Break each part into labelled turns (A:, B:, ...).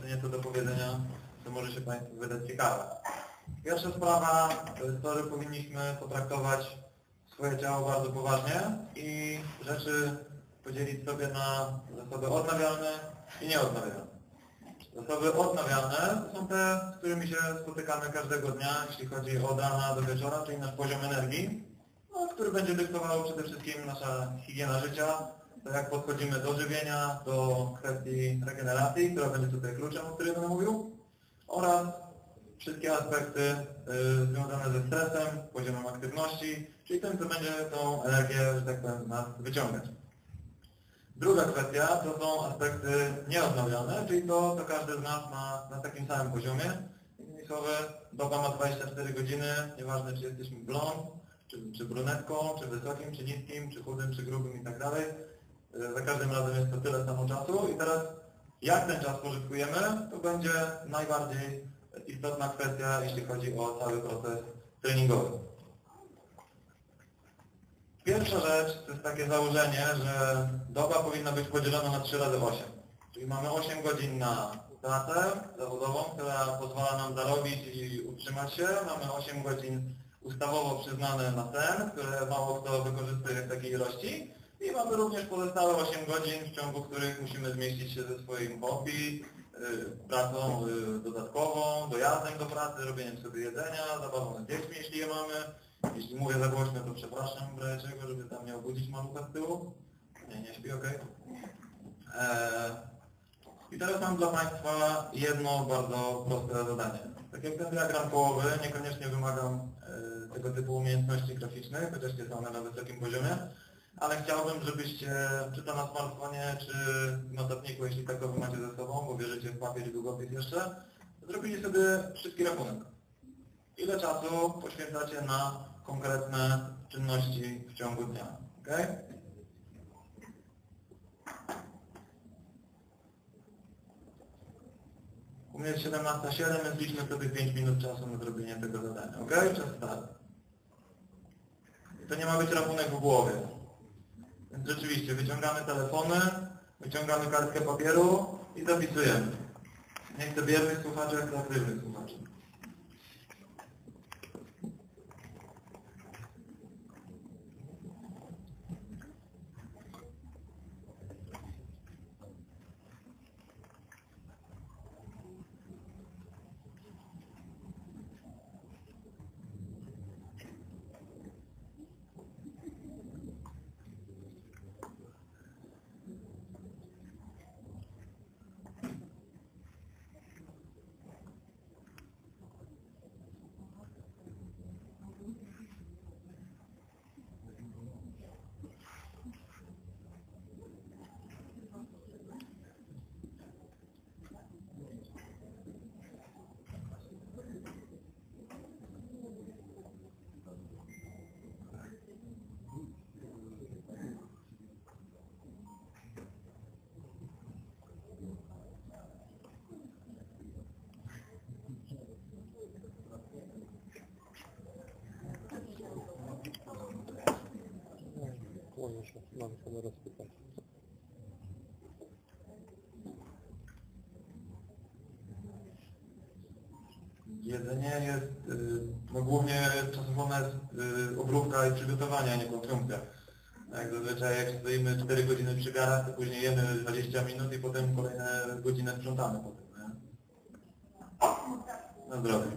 A: jeszcze nieco do powiedzenia, co może się Państwu wydać ciekawe. Pierwsza sprawa to jest to, że powinniśmy potraktować swoje ciało bardzo poważnie i rzeczy podzielić sobie na zasoby odnawialne i nieodnawialne. Zasoby odnawialne to są te, z którymi się spotykamy każdego dnia, jeśli chodzi od rana do wieczora, czyli nasz poziom energii, który będzie dyktował przede wszystkim nasza higiena życia, to jak podchodzimy do żywienia, do kwestii regeneracji, która będzie tutaj kluczem, o którym będę mówił, oraz wszystkie aspekty związane ze stresem, poziomem aktywności, czyli tym, co będzie tą energię, że tak powiem, nas wyciągać. Druga kwestia to są aspekty nieodnawialne, czyli to, co każdy z nas ma na takim samym poziomie. Innymi słowy, doba ma 24 godziny, nieważne czy jesteśmy blond, czy brunetką, czy wysokim, czy niskim, czy chudym, czy grubym i tak dalej. Za każdym razem jest to tyle samo czasu i teraz jak ten czas pożytkujemy, to będzie najbardziej istotna kwestia, jeśli chodzi o cały proces treningowy. Pierwsza rzecz to jest takie założenie, że doba powinna być podzielona na 3 razy 8. Czyli mamy 8 godzin na pracę zawodową, która pozwala nam zarobić i utrzymać się. Mamy 8 godzin ustawowo przyznane na sen, które mało kto wykorzystuje w takiej ilości. I mamy również pozostałe 8 godzin, w ciągu których musimy zmieścić się ze swoim hobby, pracą dodatkową, dojazdem do pracy, robieniem sobie jedzenia, zabawą z dziećmi, jeśli je mamy. Jeśli mówię za głośno, to przepraszam, w razie czego, żeby tam nie obudzić malucha z tyłu. Nie śpi, ok. I teraz mam dla Państwa jedno bardzo proste zadanie. Tak jak ten diagram połowy, niekoniecznie wymagam tego typu umiejętności graficznych, chociaż nie są one na wysokim poziomie, ale chciałbym, żebyście, czy to na smartfonie, czy w notatniku, jeśli takowy macie ze sobą, bo bierzecie w papier i długopis jeszcze, zrobili sobie szybki rachunek. Ile czasu poświęcacie na konkretne czynności w ciągu dnia? Okay? U mnie jest 17:07, więc liczmy sobie 5 minut czasu na zrobienie tego zadania. Ok? Czas start. I to nie ma być rachunek w głowie. Więc rzeczywiście wyciągamy telefony, wyciągamy kartkę papieru i zapisujemy. Nie chcę biernych słuchaczy, jak chcę aktywnych słuchaczy.
B: Mam sobie rozpytać.
A: Jedzenie jest, no głównie czasochłonna jest obróbka i przygotowanie, a nie konsumpcja. Jak zazwyczaj jak stoimy 4 godziny przy garach, to później jemy 20 minut i potem kolejne godzinę sprzątamy po tym, nie? Na zdrowie.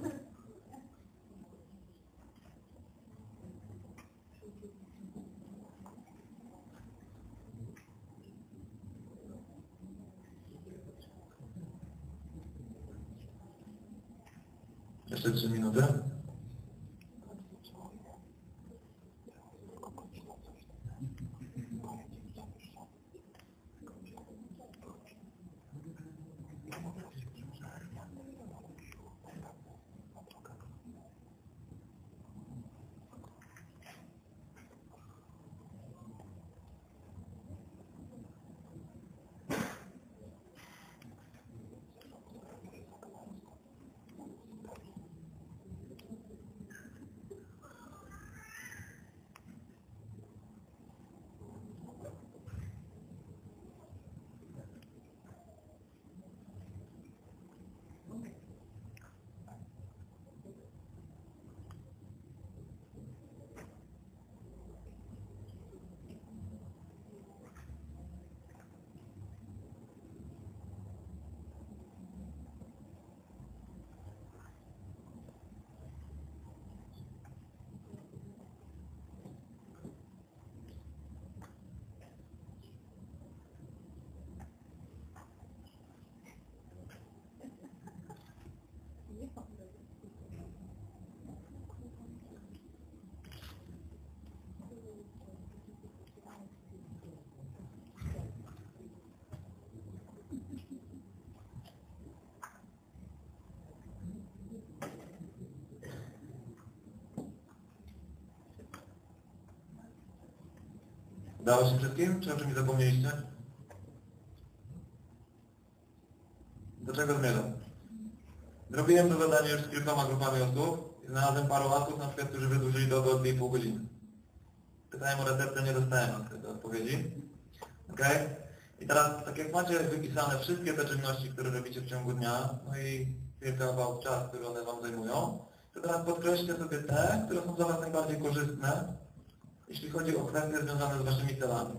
A: Jeszcze 3 minuty. Udało się wszystkim? Czy o czymś zapomnieliście? Do czego zmierzam? Zrobiłem to zadanie już z kilkoma grupami osób i znalazłem paru osób, na przykład, którzy wydłużyli do 2,5 godziny. Pytałem o receptę, nie dostałem od tego odpowiedzi. Ok? I teraz, tak jak macie wypisane wszystkie te czynności, które robicie w ciągu dnia, no i wielka about czas, który one Wam zajmują, to teraz podkreślcie sobie te, które są dla Was najbardziej korzystne, jeśli chodzi o kwestie związane z Waszymi celami.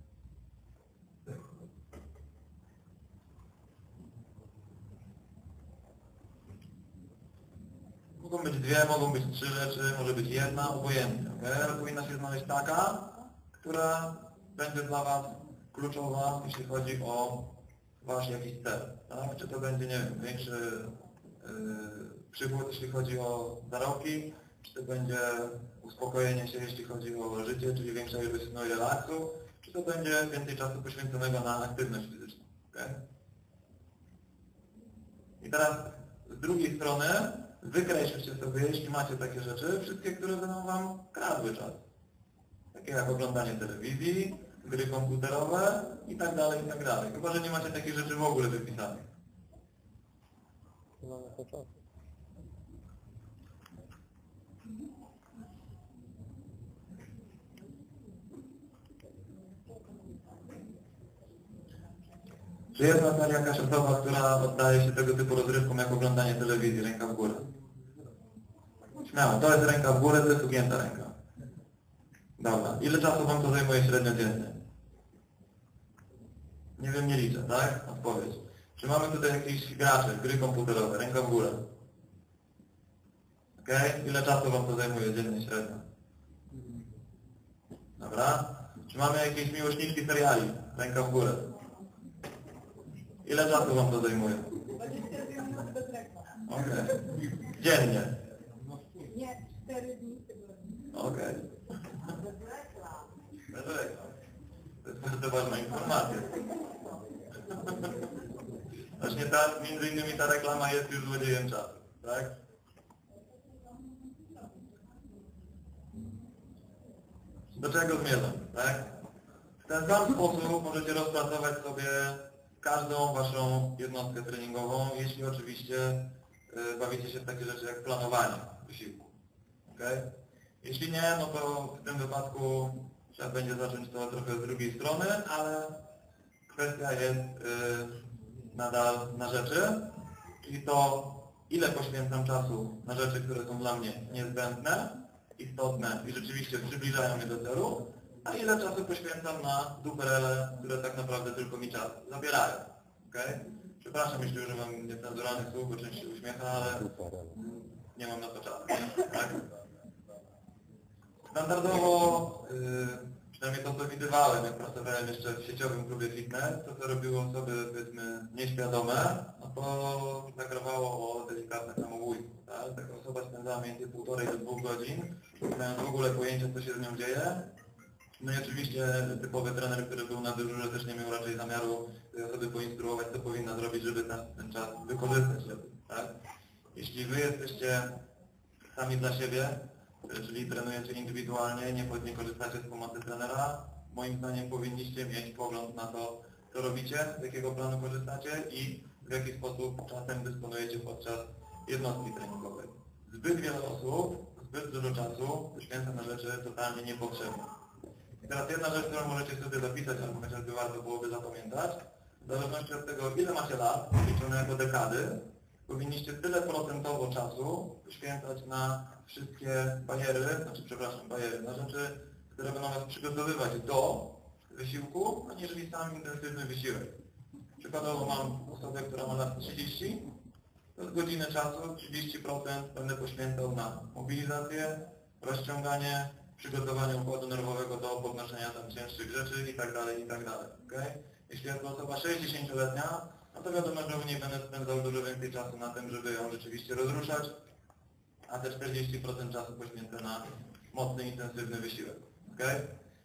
A: Mogą być dwie, mogą być trzy rzeczy, może być jedna, obojętnie. Okay? Ale powinna się znaleźć taka, która będzie dla Was kluczowa, jeśli chodzi o Wasz jakiś cel. Tak? Czy to będzie, nie wiem, większy przychód, jeśli chodzi o zarobki, czy to będzie uspokojenie się, jeśli chodzi o życie, czyli większa ilość snu i relaksu, czy to będzie więcej czasu poświęconego na aktywność fizyczną. Okay? I teraz z drugiej strony wykreślcie sobie, jeśli macie takie rzeczy, wszystkie, które będą Wam kradły czas. Takie jak oglądanie telewizji, gry komputerowe i tak dalej, i tak dalej. Chyba że nie macie takich rzeczy w ogóle wypisanych.
B: Mamy to czas.
A: Czy jest na sali jakaś osoba, która oddaje się tego typu rozrywkom jak oglądanie telewizji, ręka w górę? Śmiało, to jest ręka w górę, to jest ugięta ręka. Dobra, ile czasu Wam to zajmuje średnio dziennie? Nie wiem, nie liczę, tak? Odpowiedź. Czy mamy tutaj jakichś graczy, gry komputerowe, ręka w górę? Okej? Ile czasu Wam to zajmuje dziennie średnio? Dobra. Czy mamy jakieś miłośniczki seriali? Ręka w górę. Ile czasu Wam to zajmuje?
C: 24 minuty bez reklam.
A: Okej. Dziennie.
C: Nie, 4 dni w tygodniu.
A: Okej.
C: Bez reklam.
A: Bez reklam. To jest bardzo ważna informacja. Właśnie ta, między innymi ta reklama jest już złodziejem czasu, tak? Do czego zmierzam, tak? W ten sam sposób możecie rozpracować sobie każdą Waszą jednostkę treningową, jeśli oczywiście bawicie się w takie rzeczy jak planowanie wysiłku. Okay? Jeśli nie, no to w tym wypadku trzeba będzie zacząć to trochę z drugiej strony, ale kwestia jest nadal na rzeczy, czyli to, ile poświęcam czasu na rzeczy, które są dla mnie niezbędne, istotne i rzeczywiście przybliżają mnie do celu, a ile czasu poświęcam na duperele, które tak naprawdę tylko mi czas zabierają. Okay? Przepraszam, jeśli używam niecenzuralnych słów, bo część się uśmiecha, ale nie mam na to czasu. Tak? Standardowo, przynajmniej to co widywałem, jak pracowałem jeszcze w sieciowym klubie fitness, to co robiły osoby, powiedzmy, nieświadome, no to zagrawało o delikatne samobójstwo. Tak? Taka osoba spędzała między 1,5 do 2 godzin, nie mając w ogóle pojęcia, co się z nią dzieje. No i oczywiście typowy trener, który był na dyżurze, też nie miał raczej zamiaru tej osoby poinstruować, co powinna zrobić, żeby ten czas wykorzystać lepiej. Tak? Jeśli Wy jesteście sami dla siebie, czyli trenujecie indywidualnie, nie korzystacie z pomocy trenera, moim zdaniem powinniście mieć pogląd na to, co robicie, z jakiego planu korzystacie i w jaki sposób czasem dysponujecie podczas jednostki treningowej. Zbyt wiele osób, zbyt dużo czasu poświęca na rzeczy totalnie niepotrzebne. I teraz jedna rzecz, którą możecie sobie zapisać, albo chociażby warto byłoby zapamiętać, w zależności od tego, ile macie lat, liczone jako dekady, powinniście tyle procentowo czasu poświęcać na wszystkie bariery, na rzeczy, które będą Was przygotowywać do wysiłku, aniżeli sam intensywny wysiłek. Przykładowo mam osobę, która ma lat 30, to z godziny czasu 30% będę poświęcał na mobilizację, rozciąganie, przygotowanie układu nerwowego do podnoszenia tam cięższych rzeczy i tak dalej, okay? Jeśli jest to osoba 60-letnia, no to wiadomo, że u niej będę spędzał dużo więcej czasu na tym, żeby ją rzeczywiście rozruszać, a te 40% czasu poświęcę na mocny, intensywny wysiłek, okay?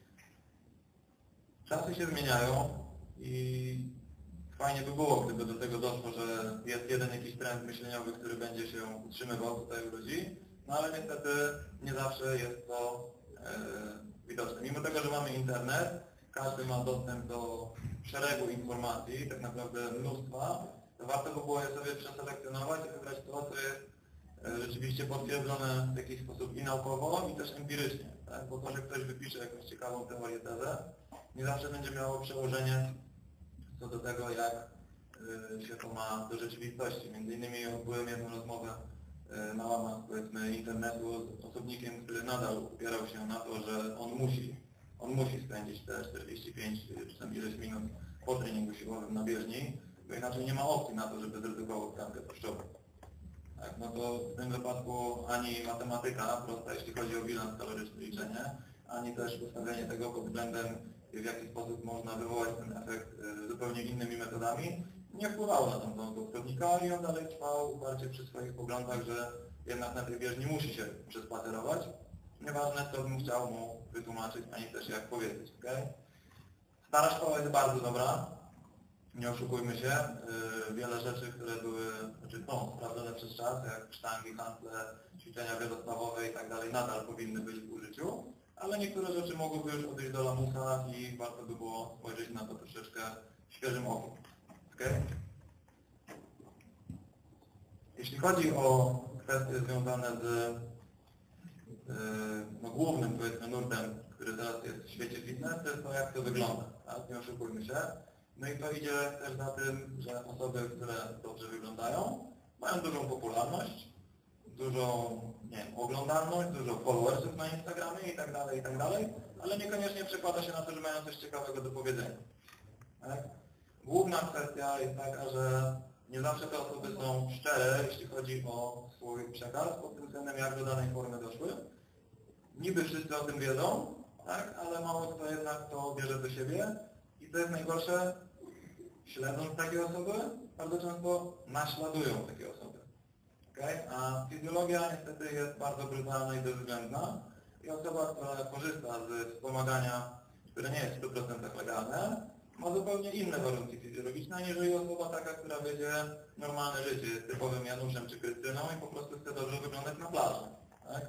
A: Czasy się zmieniają i fajnie by było, gdyby do tego doszło, że jest jeden jakiś trend myśleniowy, który będzie się utrzymywał tutaj u ludzi, no ale niestety nie zawsze jest to widoczne. Mimo tego, że mamy internet każdy ma dostęp do szeregu informacji, tak naprawdę mnóstwa, to warto by było je sobie przeselekcjonować i wybrać to, co jest rzeczywiście potwierdzone w jakiś sposób i naukowo, i też empirycznie. Tak? Bo to, że ktoś wypisze jakąś ciekawą teorię, tezę, nie zawsze będzie miało przełożenie co do tego, jak się to ma do rzeczywistości. Między innymi odbyłem jedną rozmowę na łamach, powiedzmy, internetu z osobnikiem, który nadal upierał się na to, że on musi spędzić te 45 czy tam ileś minut po treningu siłowym na bieżni, bo inaczej nie ma opcji na to, żeby zredukował tkankę tłuszczową. Tak, no to w tym wypadku ani matematyka prosta, jeśli chodzi o bilans kaloryczny liczenie, ani też ustawienie tego pod względem, w jaki sposób można wywołać ten efekt zupełnie innymi metodami, nie wpływało na tą osobnika i on dalej trwał uparcie przy swoich poglądach, że jednak na tej bieżni musi się przespacerować. Nieważne, co bym chciał mu wytłumaczyć, ani też jak powiedzieć. Okay? Stara szkoła jest bardzo dobra, nie oszukujmy się. Wiele rzeczy, które były, są sprawdzone przez czas, jak sztangi, handle, ćwiczenia wielostawowe i tak dalej, nadal powinny być w użyciu, ale niektóre rzeczy mogłyby już odejść do lamusa i warto by było spojrzeć na to troszeczkę świeżym okiem. Okay? Jeśli chodzi o kwestie związane z głównym, powiedzmy, nurtem, który teraz jest w świecie fitness, to jest to, jak to wygląda. Tak? Nie oszukujmy się. No i to idzie też za tym, że osoby, które dobrze wyglądają, mają dużą popularność, dużą, nie wiem, oglądalność, dużo followersów na Instagramie i tak dalej, ale niekoniecznie przekłada się na to, że mają coś ciekawego do powiedzenia. Tak? Główna kwestia jest taka, że nie zawsze te osoby są szczere, jeśli chodzi o swój przekaz, pod tym względem, jak do danej formy doszły. Niby wszyscy o tym wiedzą, tak? Ale mało kto jednak to bierze do siebie. I to jest najgorsze, śledząc takie osoby, bardzo często naśladują takie osoby. Okay? A fizjologia niestety jest bardzo brutalna i bezwzględna i osoba, która korzysta z wspomagania, które nie jest w 100% legalne, ma zupełnie inne warunki fizjologiczne, aniżeli osoba taka, która wiedzie normalne życie, jest typowym Januszem czy Krystyną i po prostu chce dobrze wyglądać na plaży. Tak?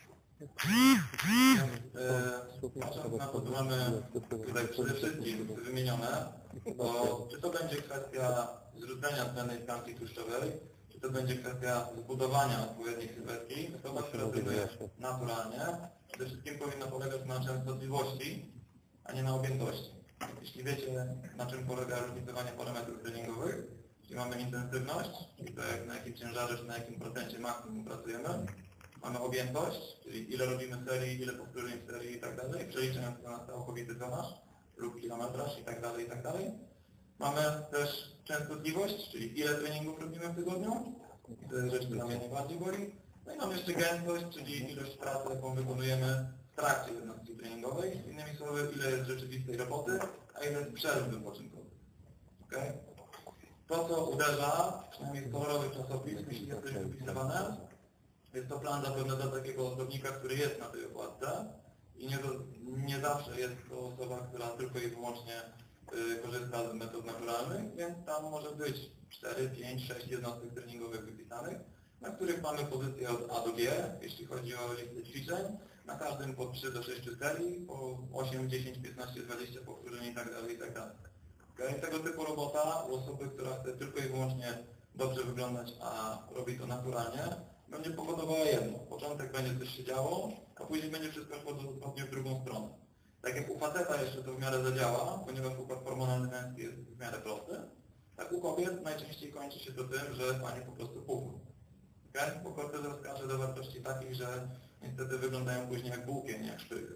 A: Patrząc na to, co mamy tutaj przede wszystkim wymienione, to czy to będzie kwestia zrzucenia tlenu tkanki tłuszczowej, czy to będzie kwestia zbudowania odpowiedniej sylwetki, osoba, która trenuje naturalnie, przede wszystkim powinna polegać na częstotliwości, a nie na objętości. Jeśli wiecie, na czym polega różnicowanie parametrów treningowych, czyli mamy intensywność, czyli to na jakim ciężarze, czy na jakim procencie maksimum pracujemy, mamy objętość, czyli ile robimy serii, ile powtórzeń w serii i tak dalej, przeliczając to na całkowity tonaż lub kilometraż i tak dalej. Mamy też częstotliwość, czyli ile treningów robimy w tygodniu, to jest rzecz, która mnie najbardziej boli. No i mamy jeszcze gęstość, czyli ilość pracy, jaką wykonujemy w trakcie jednostki treningowej. Innymi słowy, ile jest rzeczywistej roboty, a ile jest przerw wypoczynkowych. Okay? To, co uderza, przynajmniej z kolorowych czasopism, jeśli jest coś wypisywane, jest to plan zapewne dla takiego osobnika, który jest na tej okładce i nie zawsze jest to osoba, która tylko i wyłącznie korzysta z metod naturalnych, więc tam może być 4, 5, 6 jednostek treningowych wypisanych, na których mamy pozycję od A do G, jeśli chodzi o listę ćwiczeń, na każdym po 3 do 6 serii, po 8, 10, 15, 20 powtórzeń itd. Okay? Tego typu robota u osoby, która chce tylko i wyłącznie dobrze wyglądać, a robi to naturalnie, będzie powodowała jedno. Początek będzie coś się działo, a później będzie wszystko szło dosłownie w drugą stronę. Tak jak u faceta jeszcze to w miarę zadziała, ponieważ układ hormonalny męski jest w miarę prosty, tak u kobiet najczęściej kończy się to tym, że panie po prostu puchną. Okay? Bo kortyzol skacze do wartości takich, że niestety wyglądają później jak bułki, nie jak szprychy.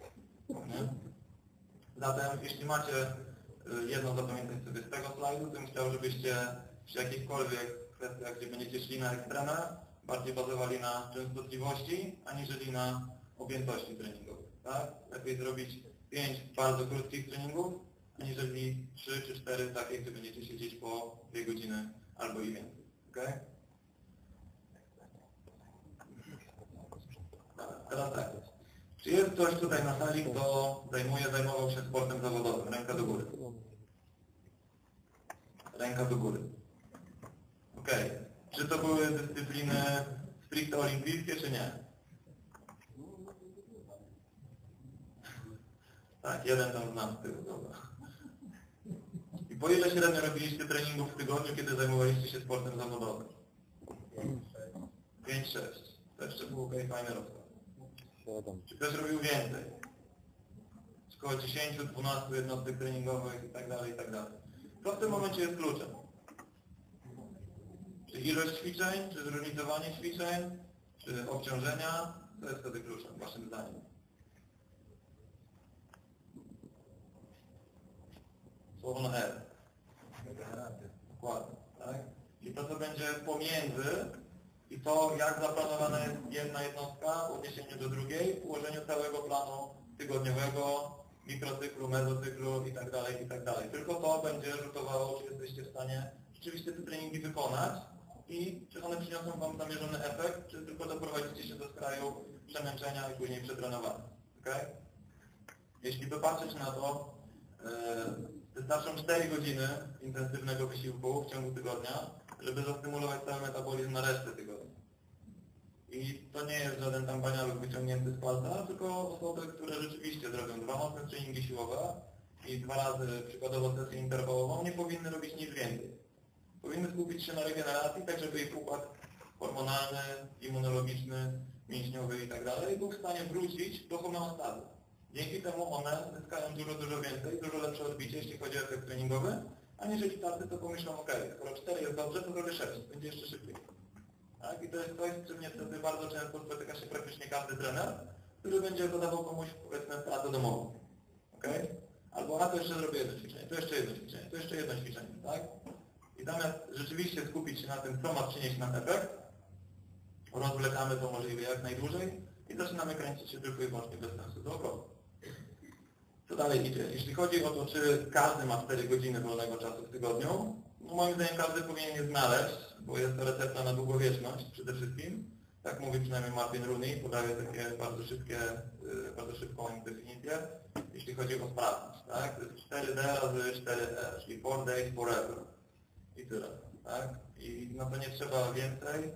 A: Zatem jeśli macie jedno zapamiętać sobie z tego slajdu, to bym chciał, żebyście przy jakichkolwiek kwestiach, gdzie będziecie szli na ekstremę, bardziej bazowali na częstotliwości, aniżeli na objętości treningowej. Tak? Lepiej zrobić 5 bardzo krótkich treningów, aniżeli 3 czy 4 takie, gdzie będziecie siedzieć po 2 godziny albo i więcej. Okay? Teraz tak. Czy jest ktoś tutaj na sali, kto zajmował się sportem zawodowym? Ręka do góry. Ręka do góry. Okej. Czy to były dyscypliny stricte olimpijskie, czy nie? Tak, jeden tam znam z tyłu, dobra. I po ile średnio robiliście treningów w tygodniu, kiedy zajmowaliście się sportem zawodowym? 5-6. To jeszcze był okej, fajny rozkład.
B: 7.
A: Czy ktoś robił więcej? Około 10-12 jednostek treningowych i tak dalej, i tak dalej. Co w tym momencie jest kluczem? Czy ilość ćwiczeń, czy zróżnicowanie ćwiczeń, czy obciążenia? Co jest wtedy kluczem, waszym zdaniem? Słowo na R. Dokładnie, tak? I to, co będzie pomiędzy i to, jak zaplanowana jest jedna jednostka w odniesieniu do drugiej, w ułożeniu całego planu tygodniowego, mikrocyklu, mezocyklu i tak dalej, i tak dalej. Tylko to będzie rzutowało, czy jesteście w stanie rzeczywiście te treningi wykonać i czy one przyniosą Wam zamierzony efekt, czy tylko doprowadzicie się do skraju przemęczenia i później przetrenowania. Okay? Jeśli popatrzeć na to, wystarczą 4 godziny intensywnego wysiłku w ciągu tygodnia, żeby zastymulować cały metabolizm na resztę tygodnia. I to nie jest żaden tam banialuk wyciągnięty z palca, tylko osoby, które rzeczywiście zrobią 2 mocne treningi siłowe i 2 razy przykładowo sesję interwałową, nie powinny robić nic więcej. Powinny skupić się na regeneracji, tak żeby ich układ hormonalny, immunologiczny, mięśniowy i tak dalej był w stanie wrócić do homeostazy. Dzięki temu one zyskają dużo więcej, dużo lepsze odbicie, jeśli chodzi o efekt treningowy, aniżeli tacy, to pomyślą, ok, skoro 4 jest dobrze, to zrobię 6, będzie jeszcze szybciej. Tak? I to jest coś, z czym niestety bardzo często spotyka się praktycznie każdy trener, który będzie podawał komuś, powiedzmy, pracę domową. Okay? Albo to jeszcze zrobię jedno ćwiczenie, to jeszcze jedno ćwiczenie, to jeszcze jedno ćwiczenie, tak? I zamiast rzeczywiście skupić się na tym, co ma przynieść nam efekt, rozwlekamy to możliwie jak najdłużej i zaczynamy kręcić się tylko i wyłącznie bez sensu dookoła. Co dalej idzie? Jeśli chodzi o to, czy każdy ma 4 godziny wolnego czasu w tygodniu, no moim zdaniem każdy powinien je znaleźć, bo jest to recepta na długowieczność przede wszystkim. Tak mówi przynajmniej Martin Rooney, podaje takie bardzo szybką definicję, jeśli chodzi o sprawność. Tak? To jest 4D razy 4E, czyli 4 days forever. I tyle. Tak? I na to nie trzeba więcej,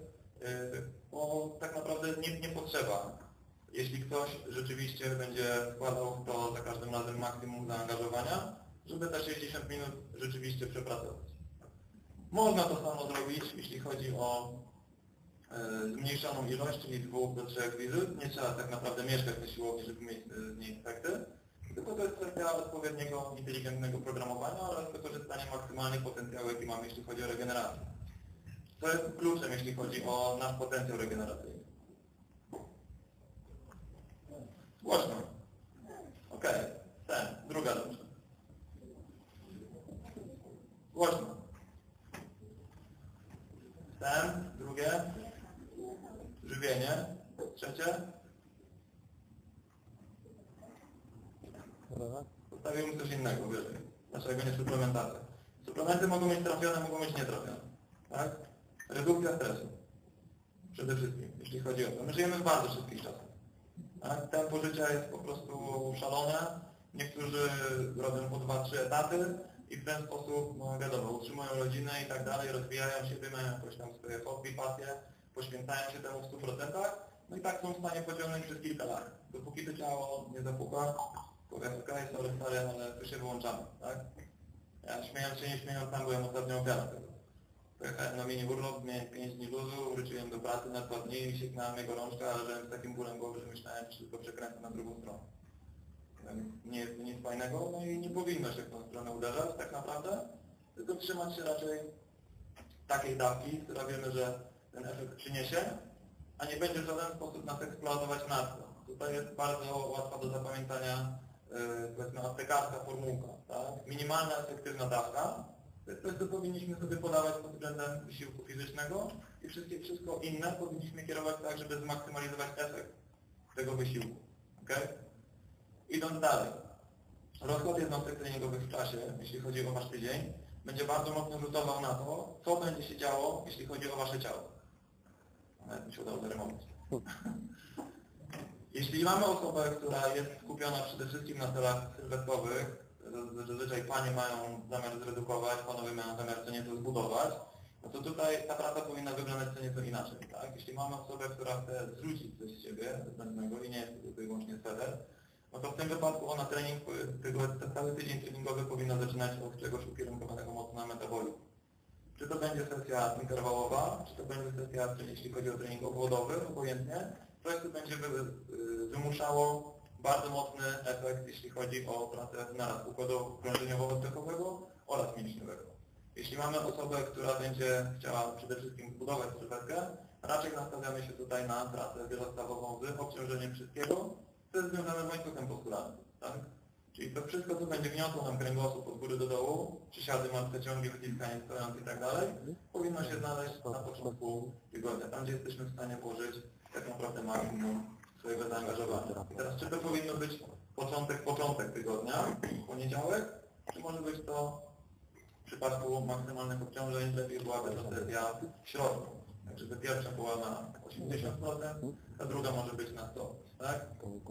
A: bo tak naprawdę nie potrzeba. Jeśli ktoś rzeczywiście będzie wkładał w to za każdym razem maksimum zaangażowania, żeby te 60 minut rzeczywiście przepracować. Można to samo zrobić, jeśli chodzi o zmniejszoną ilość, czyli 2 do 3 wizyt. Nie trzeba tak naprawdę mieszkać na siłowni, żeby mieć z niej efekty. Tylko to jest kwestia odpowiedniego, inteligentnego programowania oraz wykorzystania maksymalnych potencjału, jaki mamy, jeśli chodzi o regenerację. To jest kluczem, jeśli chodzi o nasz potencjał regeneracyjny. Głośno. Ok. Ten. Druga dobrze. Głośno. Ten. Drugie. Żywienie. Trzecie. Postawiłem coś innego wyżej. Dlaczego nie suplementacja? Suplementy mogą być trafione, mogą być nietrafione. Tak? Redukcja stresu. Przede wszystkim, jeśli chodzi o to. My żyjemy w bardzo szybkich czasach. Tak? Tempo życia jest po prostu szalone. Niektórzy robią po 2-3 etaty i w ten sposób, no wiadomo, utrzymują rodzinę i tak dalej, rozwijają siebie, mają jakoś tam swoje hobby, pasje, poświęcają się temu w 100%, no i tak są w stanie pociągnąć przez kilka lat. Dopóki to ciało nie zapuka, powiem, okej, sorry, stary, ale tu się wyłączamy, tak? Ja śmiejąc się, nie śmiejąc, tam byłem ostatnią ofiarą tego. Pojechałem na mini urlop, miałem 5 dni luzu, wróciłem do pracy na 2 dni i sięgnęła mnie gorączka, ale leżałem z takim bólem głowy, że myślałem, że tylko przekręcę na drugą stronę. Nie jest to nic fajnego, no i nie powinno się w tą stronę uderzać tak naprawdę, tylko trzymać się raczej takiej dawki, która wiemy, że ten efekt przyniesie, a nie będzie w żaden sposób nas eksploatować nadto. Tutaj jest bardzo łatwa do zapamiętania, powiedzmy, aptekarska formułka, tak? Minimalna efektywna dawka, to jest coś, co powinniśmy sobie podawać pod względem wysiłku fizycznego i wszystko inne powinniśmy kierować tak, żeby zmaksymalizować efekt tego wysiłku. Okay? Idąc dalej, rozkład jednostek treningowych w czasie, jeśli chodzi o Wasz tydzień, będzie bardzo mocno rzutował na to, co będzie się działo, jeśli chodzi o Wasze ciało. Nawet mi się udało zaremontować. Jeśli mamy osobę, która jest skupiona przede wszystkim na celach sylwestrowych, zazwyczaj panie mają zamiar zredukować, panowie mają zamiar co nieco zbudować, no to tutaj ta praca powinna wyglądać co nieco inaczej. Tak? Jeśli mamy osobę, która chce zrzucić coś z siebie zbędnego i nie jest to tylko i wyłącznie sweter, no to w tym wypadku ona trening, ten cały tydzień treningowy powinna zaczynać od czegoś ukierunkowanego mocno na metabolizm. Czy to będzie sesja interwałowa, czy to będzie sesja, jeśli chodzi o trening obwodowy, obojętnie, to będzie wymuszało bardzo mocny efekt, jeśli chodzi o pracę naraz układu krążeniowo-oddechowego oraz mięśniowego. Jeśli mamy osobę, która będzie chciała przede wszystkim budować sylwetkę, raczej nastawiamy się tutaj na pracę wielostawową z obciążeniem wszystkiego, co jest związane z łańcuchem posturalnym. Tak? Czyli to wszystko, co będzie gniotło nam kręgosłup od góry do dołu, przysiady, martwe ciągi, wyciskanie stojąc i tak dalej, powinno się znaleźć na początku tygodnia, tam gdzie jesteśmy w stanie włożyć tak naprawdę maksimum swojego zaangażowania. I teraz czy to powinno być początek tygodnia, poniedziałek, czy może być to w przypadku maksymalnych obciążeń lepiej byłaby to sesja w środku. Także ta pierwsza była na 80%, a druga może być na 100%. Tak?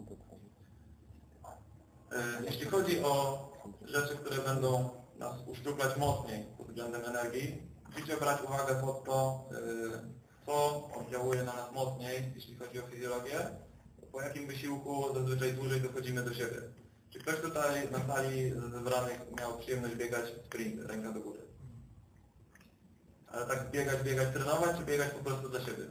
A: Jeśli chodzi o rzeczy, które będą nas uszczuplać mocniej pod względem energii, musicie brać uwagę pod to, co oddziałuje na nas mocniej, jeśli chodzi o fizjologię, po jakim wysiłku zazwyczaj dłużej dochodzimy do siebie. Czy ktoś tutaj na sali zebranych miał przyjemność biegać sprint, ręka do góry? Ale tak biegać, trenować, czy biegać po prostu dla siebie?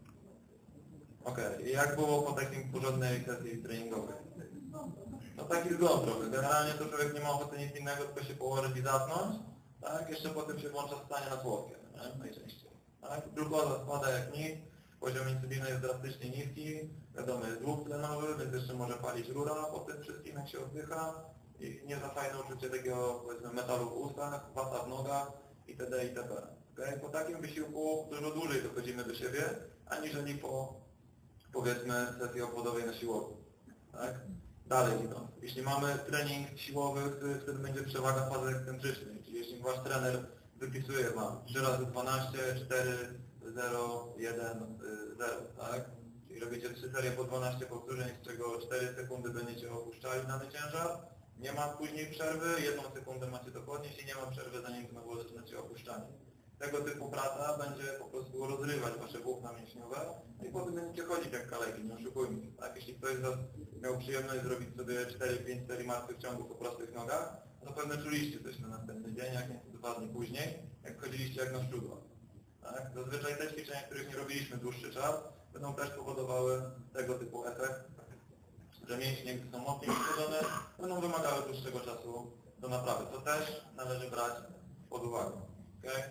A: Okej. I jak było po takiej porządnej sesji treningowej? No taki zgląd trochę. Generalnie to człowiek nie ma ochoty nic innego, tylko się położyć i zasnąć. Tak? Jeszcze potem się włącza stanie na słodkie, najczęściej. Tak? Glukoza spada jak nic, poziom insuliny jest drastycznie niski, wiadomo jest dług tlenowy, więc jeszcze może palić rura po tym wszystkim jak się oddycha i nie za fajne uczucie takiego powiedzmy metalu w ustach, wata w nogach itd. itp. Okay? Po takim wysiłku dużo dłużej dochodzimy do siebie, aniżeli po powiedzmy sesji obwodowej na siłowni. Tak? Dalej idąc. Jeśli mamy trening siłowy, wtedy będzie przewaga fazy ekscentrycznej, czyli jeśli wasz trener wypisuje wam 3 razy 12, 4, 0, 1, 0, tak? Czyli robicie 3 serie po 12 powtórzeń, z czego 4 sekundy będziecie opuszczali dany ciężar, nie ma później przerwy, 1 sekundę macie to podnieść i nie ma przerwy, zanim znowu zaczynacie opuszczanie. Tego typu praca będzie po prostu rozrywać wasze włókna mięśniowe i potem będziecie chodzić jak kaleki, nie oszukujmy. Tak? Jeśli ktoś z was miał przyjemność zrobić sobie 4-5 serii martwych ciągów po prostych nogach, to pewnie czuliście coś na następny dzień, jak nie 2 dni później, jak chodziliście jak na szczudła. Tak? Zazwyczaj te ćwiczenia, których nie robiliśmy dłuższy czas, będą też powodowały tego typu efekt, że mięśnie, gdy są mocniej uszkodzone, będą wymagały dłuższego czasu do naprawy. To też należy brać pod uwagę. Okay?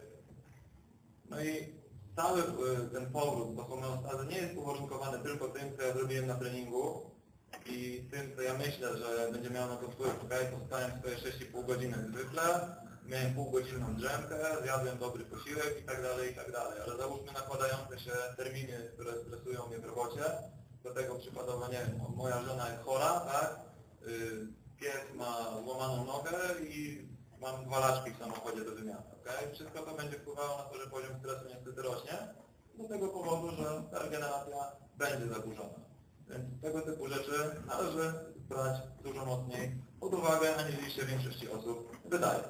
A: No i cały ten powrót do homeostazy nie jest uwarunkowany tylko tym, co ja zrobiłem na treningu i tym, co ja myślę, że będzie miało na to wpływ. Okay? Powstałem swoje 6,5 godziny jak zwykle, miałem półgodzinną drzemkę, zjadłem dobry posiłek i tak dalej, ale załóżmy nakładające się terminy, które stresują mnie w robocie, do tego przykładowo, nie wiem, moja żona jest chora, tak? Pies ma złamaną nogę i mam 2 laczki w samochodzie do wymiany. Okay? Wszystko to będzie wpływało na to, że poziom stresu niestety rośnie, do tego powodu, że ta regeneracja będzie zaburzona. Więc tego typu rzeczy należy brać dużo mocniej pod uwagę, aniżeli się większości osób wydaje.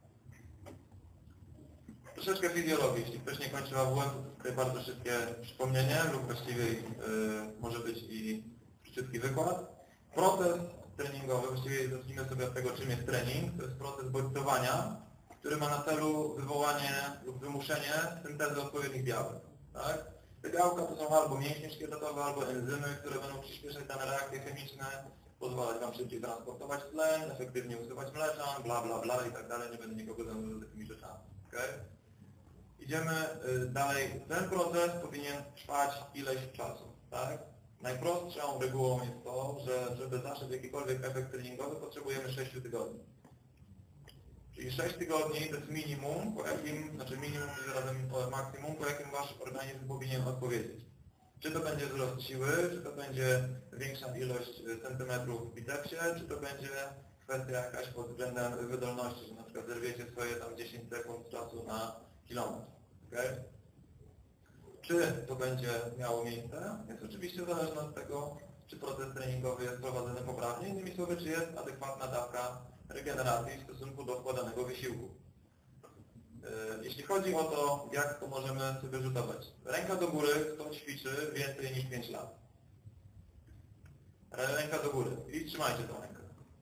A: Troszeczkę fizjologii. Jeśli ktoś nie kończył AWM, to tutaj bardzo szybkie przypomnienie lub właściwie może być i szybki wykład. Proces treningowy, właściwie zacznijmy sobie od tego, czym jest trening. To jest proces bodźcowania, który ma na celu wywołanie lub wymuszenie syntezy odpowiednich białek. Tak? Te białka to są albo mięśnie szkieletowe, albo enzymy, które będą przyspieszać dane reakcje chemiczne, pozwalać wam szybciej transportować tlen, efektywnie usuwać mleczan, bla bla bla i tak dalej. Nie będę nikogo zanudzał takimi rzeczami. Okay? Idziemy dalej. Ten proces powinien trwać ileś czasu. Tak? Najprostszą regułą jest to, że żeby zaszedł jakikolwiek efekt treningowy, potrzebujemy 6 tygodni. Czyli 6 tygodni to jest minimum, po jakim, znaczy minimum jest razem maksimum, po jakim wasz organizm powinien odpowiedzieć. Czy to będzie wzrost siły, czy to będzie większa ilość centymetrów w bicepsie, czy to będzie kwestia jakaś pod względem wydolności, że na przykład zerwiecie swoje tam 10 sekund czasu na kilometr. Okay? Czy to będzie miało miejsce, jest oczywiście zależne od tego, czy proces treningowy jest prowadzony poprawnie, innymi słowy, czy jest adekwatna dawka regeneracji w stosunku do wkładanego wysiłku. Jeśli chodzi o to, jak to możemy sobie rzutować. Ręka do góry, kto ćwiczy więcej niż 5 lat. Ręka do góry i trzymajcie tą rękę.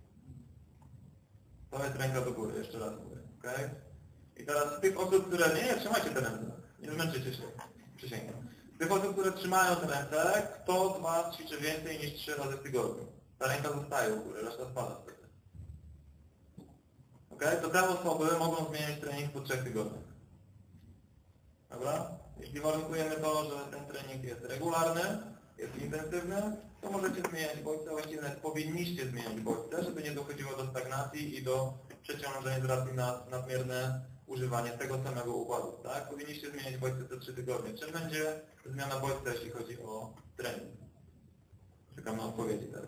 A: To jest ręka do góry, jeszcze raz mówię, ok? I teraz z tych osób, które... Nie, trzymajcie te ręce, nie zmęczycie się, przysięgam. Z tych osób, które trzymają te ręce, kto z Was ćwiczy więcej niż 3 razy w tygodniu? Ta ręka zostaje u góry, reszta spada wtedy. Ok? To te osoby mogą zmieniać trening po 3 tygodniach. Dobra? Jeśli warunkujemy to, że ten trening jest regularny, jest intensywny, to możecie zmieniać bodźce, właściwie nawet powinniście zmieniać bodźce, żeby nie dochodziło do stagnacji i do przeciążeń z racji na nadmierne używanie tego samego układu. Tak? Powinniście zmieniać bodźce co 3 tygodnie. Czym będzie zmiana bodźca, jeśli chodzi o trening? Czekam na odpowiedzi teraz.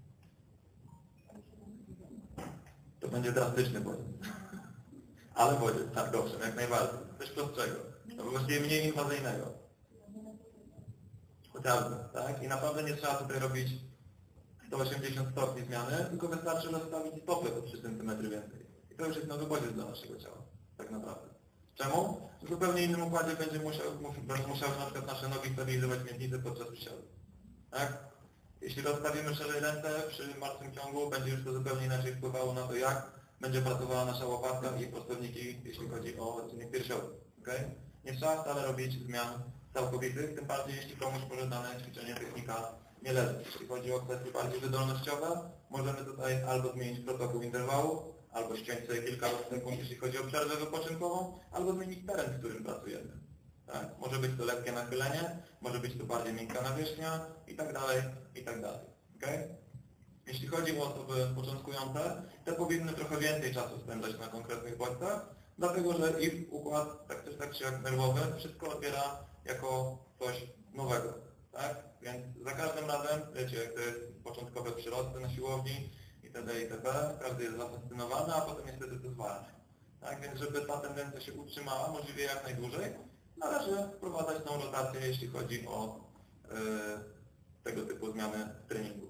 A: To będzie drastyczny bodziec. Ale bodziec, tak, owszem, jak najbardziej. Coś prostszego. No właściwie mniej inwazyjnego. Chociażby, tak? I naprawdę nie trzeba tutaj robić 180 stopni zmiany, tylko wystarczy rozstawić stopę o 3 cm więcej. I to już jest nowy bodziec dla naszego ciała, tak naprawdę. Czemu? W zupełnie innym układzie będą musiały na przykład nasze nogi stabilizować miednicę podczas przysiadu. Tak? Jeśli rozstawimy szerzej ręce przy martwym ciągu, będzie już to zupełnie inaczej wpływało na to, jak będzie pracowała nasza łopatka i prostowniki, jeśli chodzi o odcinek piersiowy. Okay? Nie trzeba wcale robić zmian całkowitych, tym bardziej jeśli komuś może dane ćwiczenie technika nie leży. Jeśli chodzi o kwestie bardziej wydolnościowe, możemy tutaj albo zmienić protokół interwału, albo ściąć sobie kilka sekund, jeśli chodzi o przerwę wypoczynkową, albo zmienić teren, w którym pracujemy. Tak? Może być to lekkie nachylenie, może być to bardziej miękka nawierzchnia i tak dalej, i tak dalej. Okay? Jeśli chodzi o osoby początkujące, te powinny trochę więcej czasu spędzać na konkretnych bodźcach, dlatego że ich układ, tak czy jak nerwowy, wszystko odbiera jako coś nowego. Tak? Więc za każdym razem, wiecie, jak to jest początkowe przyrosty na siłowni itd., itp., każdy jest zafascynowany, a potem niestety to zwalnia. Tak? Więc żeby ta tendencja się utrzymała możliwie jak najdłużej, należy wprowadzać tą rotację, jeśli chodzi o tego typu zmiany treningu.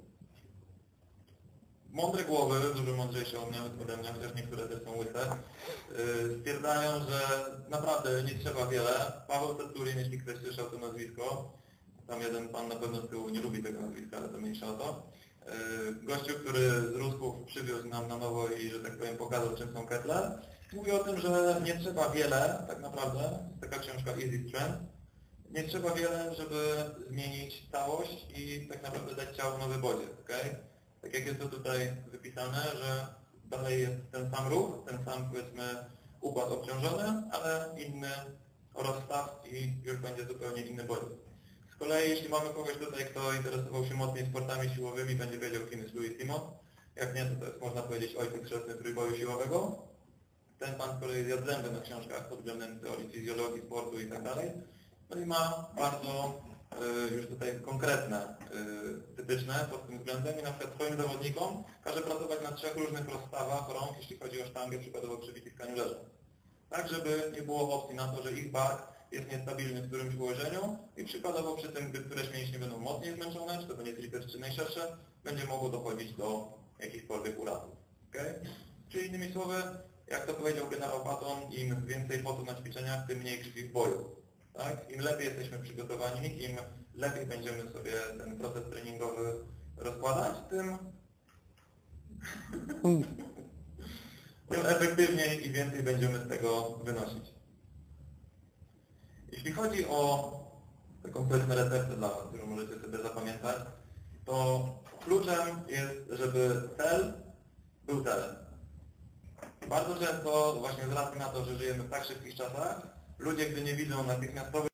A: Mądre głowy, dużo mądrzejsze ode mnie, chociaż niektóre też są łyse, stwierdzają, że naprawdę nie trzeba wiele. Paweł Teturin, jeśli ktoś słyszał to nazwisko, tam jeden pan na pewno z tyłu nie lubi tego nazwiska, ale to mniejsza o to. Gościu, który z Rusków przywiózł nam na nowo i, że tak powiem, pokazał, czym są ketle, mówi o tym, że nie trzeba wiele, tak naprawdę, jest taka książka Easy Strength, nie trzeba wiele, żeby zmienić całość i tak naprawdę dać ciału nowy bodziec, okay? Tak jak jest to tutaj wypisane, że dalej jest ten sam ruch, ten sam, powiedzmy, układ obciążony, ale inny rozstaw i już będzie zupełnie inny bodziec. Z kolei jeśli mamy kogoś tutaj, kto interesował się mocniej sportami siłowymi, będzie wiedział, kim jest Louis Simon. Jak nie, to jest, można powiedzieć, ojciec chrzestny trójboju siłowego. Ten pan, który zjadł zęby na książkach pod względem teorii fizjologii, sportu i tak dalej. No i ma bardzo już tutaj konkretne, typyczne pod tym względem i na przykład swoim zawodnikom każe pracować na 3 różnych rozstawach rąk, jeśli chodzi o sztangę, przykładowo przy wyciskaniu leżą. Tak, żeby nie było opcji na to, że ich bark jest niestabilny w którymś ułożeniu i przykładowo przy tym, gdy któreś mięśnie będą mocniej zmęczone, czy to będzie triceps czy najszersze, będzie mogło dochodzić do jakichkolwiek urazów. Okay? Czyli innymi słowy, jak to powiedział generał Patton, im więcej potu na ćwiczeniach, tym mniej krwi w boju. Tak? Im lepiej jesteśmy przygotowani, im lepiej będziemy sobie ten proces treningowy rozkładać, tym efektywniej i więcej będziemy z tego wynosić. Jeśli chodzi o taką powiedzmy receptę dla Was, którą możecie sobie zapamiętać, to kluczem jest, żeby cel był celem. Bardzo często, właśnie z racji na to, że żyjemy w tak szybkich czasach, ludzie, gdy nie widzą natychmiastowych